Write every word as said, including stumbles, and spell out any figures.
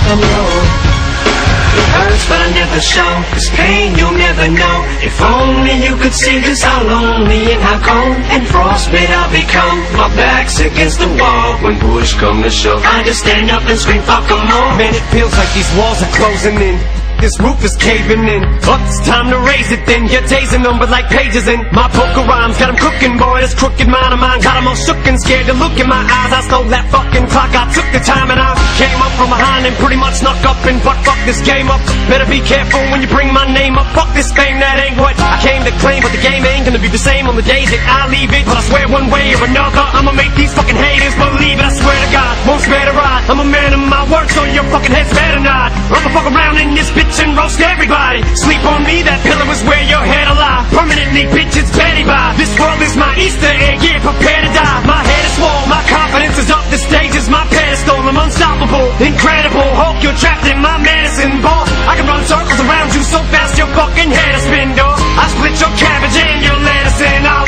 alone. It hurts but I never show, this pain you'll never know. If only you could see just how lonely and how cold and frostbite I've become. My back's against the wall when push come to shove. I just stand up and scream fuck 'em all. Man, it feels like these walls are closing in, this roof is caving in. Up, it's time to raise it then. Your days are numbered like pages in my book of rhymes. Got 'em cooking, boy, this crooked mind of mine got 'em all shook and scared to look in my eyes. I stole that fucking clock, I took the time and I came up from behind and pretty much snuck up and butt fuck this game up. Better be careful when you bring my name up. Fuck this fame, that ain't what I came to claim. But the game ain't gonna be the same on the days that I leave it. But I swear one way or another I'ma make these fucking haters believe it. I swear to God, won't spare to ride. I'm a man of my word, so your fucking head's better not. I'ma fuck around in this bitch and roast everybody. Sleep on me, that pillow is where your head'll lie. Permanently, bitch, it's Betty by. This world is my Easter egg, yeah, prepare to die. My head is swole, my confidence is up, the stage is my pedestal. I'm unstoppable, incredible Hulk, you're trapped in my medicine ball. I can run circles around you so fast your fucking head will spin, dog. I split your cabbage and your lettuce and I'll